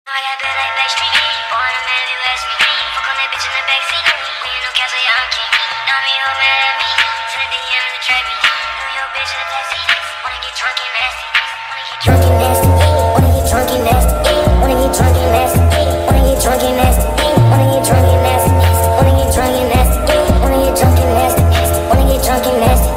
I got bad like Backstreet. Born a man, if you ask me. Fuck on that bitch in the backseat. We ain't no couch, so y'all king. Now me all mad at me. Send a DM in the trap. You and your bitch in the taxi. Wanna get drunk and nasty. Wanna get drunk and nasty. Wanna get drunk and nasty. Wanna get drunk and nasty. Wanna get drunk and nasty. Wanna get drunk and nasty. Wanna get drunk and nasty. Wanna get drunk and nasty.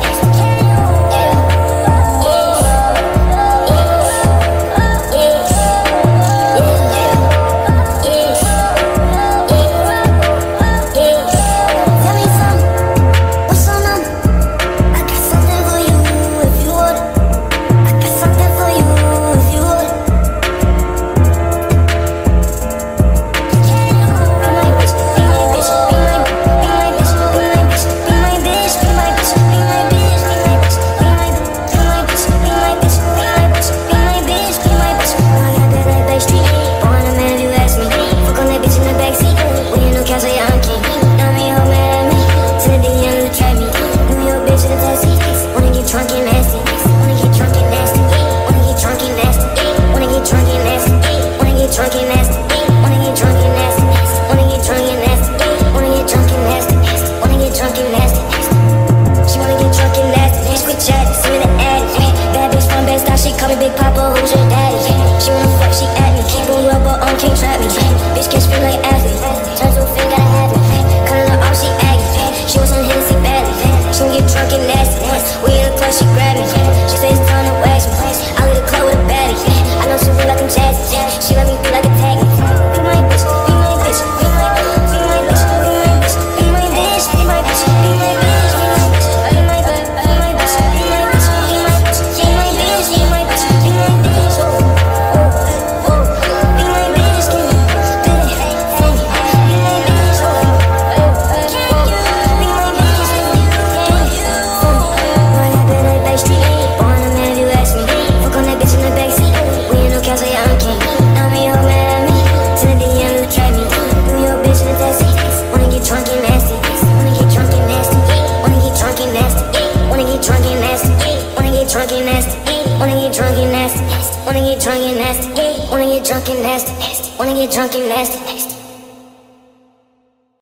Big Papa, who's your daddy? She wanna fuck, she at me. Keep on rubber on, can't trap me. Bitch can spin like athlete. Turn to a fin, gotta have it. Cut her off, she aggy. She wants some Hennessy badly. She gon' get drunk and nasty. We in the club, she grab me. She say it's time to wax me. I leave the club with a baddie. I know she feel like I'm jazzy. She let me feel like a taggy. Be my bitch, be my bitch, be my bitch, be my bitch, be my bitch, be my bitch, be my bitch, be my bitch. Drunk and nasty, wanna get drunk and nasty, wanna get drunk and nasty, wanna get drunk and nasty, wanna get drunk and nasty.